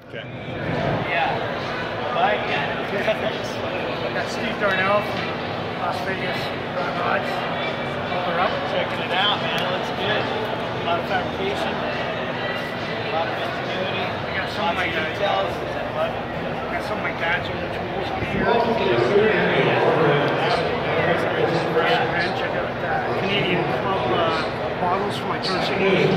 Okay. Yeah. Bye. I got Steve Darnell from Las Vegas Rods. We're up. Checking it out, man. It looks good. A lot of fabrication. A lot of ingenuity. I got some of my guys. Details. I got some of my dad's old tools on here. And check out Canadian Club bottles for my turn signals.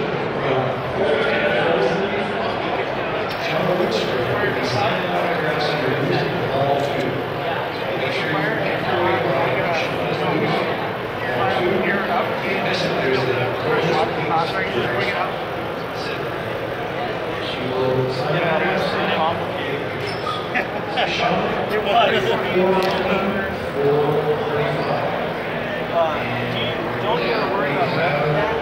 Don't even worry about that.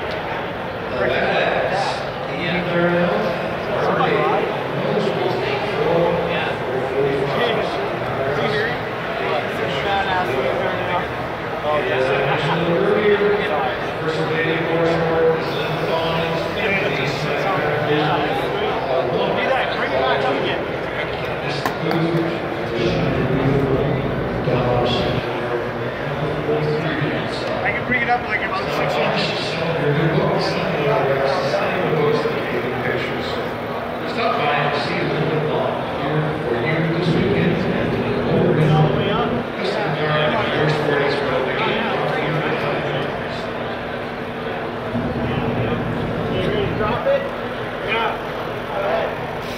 I can bring it up like about 6 inches. Stop by and see a little bit more here for you this weekend. All the way up. Drop it? Yeah. All right.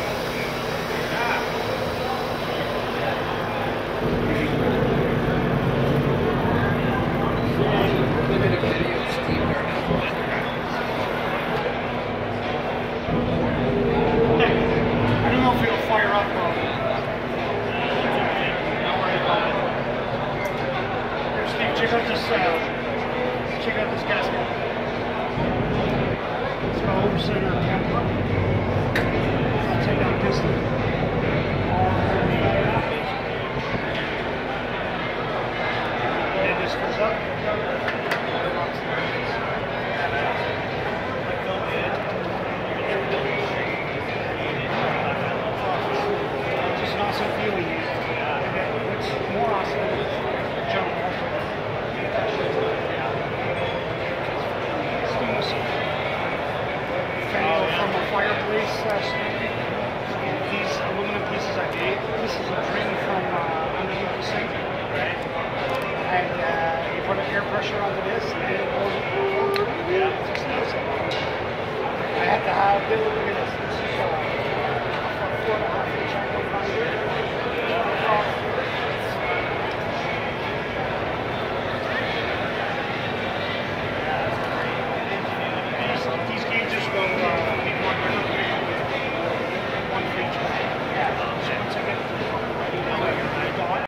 I don't know if it'll fire up though. Don't worry about it. Here, Steve, check out this gasket. It's called Center Template. I'll take out this.